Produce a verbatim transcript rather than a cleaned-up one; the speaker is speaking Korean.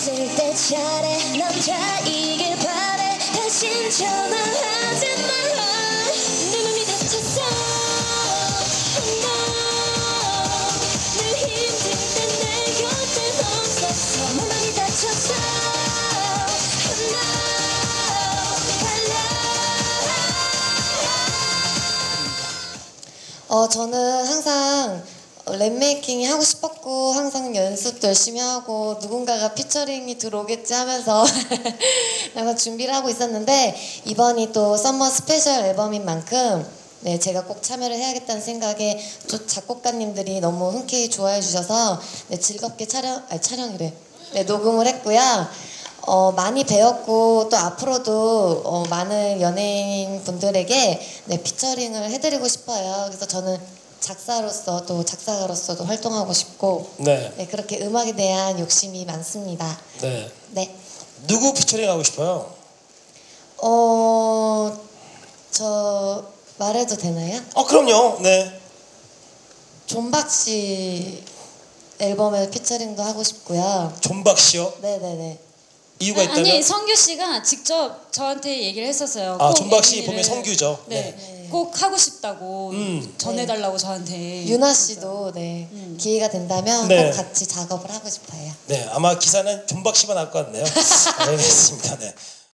없을 때 잘해 남자이길 바래 다신 전화하지 마 내 맘이 다쳤어 늘 힘들 때 내 곁에 없었어 내 맘이 다쳤어 어 저는 항상 랩메이킹이 하고 싶었고 항상 연습도 열심히 하고 누군가가 피처링이 들어오겠지 하면서 항상 준비를 하고 있었는데 이번이 또 썸머 스페셜 앨범인 만큼 네 제가 꼭 참여를 해야겠다는 생각에 또 작곡가님들이 너무 흔쾌히 좋아해 주셔서 네, 즐겁게 촬영 아니 촬영이래 네 녹음을 했고요. 어, 많이 배웠고 또 앞으로도 어, 많은 연예인 분들에게 네, 피처링을 해드리고 싶어요. 그래서 저는 작사로서 또 작사가로서도 활동하고 싶고 네. 네, 그렇게 음악에 대한 욕심이 많습니다. 네. 네. 누구 피처링 하고 싶어요? 어, 저 말해도 되나요? 어 그럼요. 네. 존박 씨 앨범에 피처링도 하고 싶고요. 존박 씨요? 네네네. 이유가 있다면? 아니 성규 씨가 직접 저한테 얘기를 했었어요. 아 꼭 존박 씨 애니를- 보면 성규죠. 네, 네. 꼭 하고 싶다고 음. 전해달라고 저한테. 유나 씨도 네 음. 기회가 된다면 네. 꼭 같이 작업을 하고 싶어요. 네, 아마 기사는 존박 씨만 할 것 같네요. 알겠습니다. 네.